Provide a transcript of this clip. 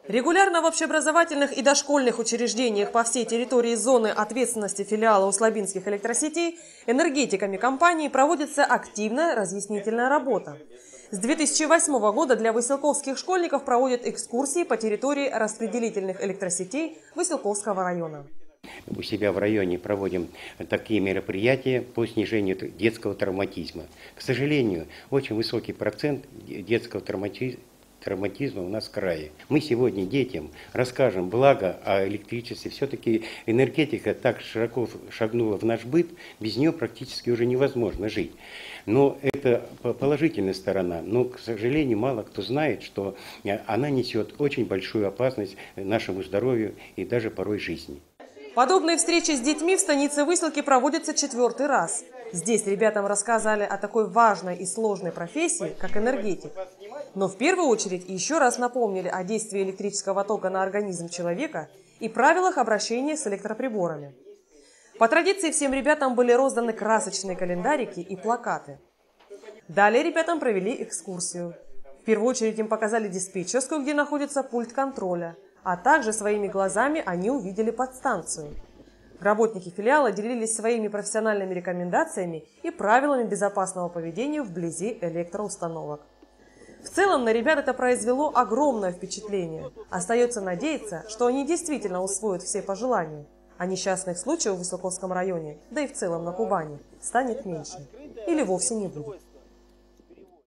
Регулярно в общеобразовательных и дошкольных учреждениях по всей территории зоны ответственности филиала Услабинских электросетей энергетиками компании проводится активная разъяснительная работа. С 2008 года для выселковских школьников проводят экскурсии по территории распределительных электросетей Выселковского района. У себя в районе проводим такие мероприятия по снижению детского травматизма. К сожалению, очень высокий процент детского травматизма у нас в крае. Мы сегодня детям расскажем благо о электричестве. Все-таки энергетика так широко шагнула в наш быт, без нее практически уже невозможно жить. Но это положительная сторона. Но, к сожалению, мало кто знает, что она несет очень большую опасность нашему здоровью и даже порой жизни. Подобные встречи с детьми в станице Выселки проводятся 4-й раз. Здесь ребятам рассказали о такой важной и сложной профессии, как энергетик. Но в первую очередь еще раз напомнили о действии электрического тока на организм человека и правилах обращения с электроприборами. По традиции всем ребятам были розданы красочные календарики и плакаты. Далее ребятам провели экскурсию. В первую очередь им показали диспетчерскую, где находится пульт контроля, а также своими глазами они увидели подстанцию. Работники филиала делились своими профессиональными рекомендациями и правилами безопасного поведения вблизи электроустановок. В целом на ребят это произвело огромное впечатление. Остается надеяться, что они действительно усвоят все пожелания, а несчастных случаев в Выселковском районе, да и в целом на Кубани, станет меньше или вовсе не будет.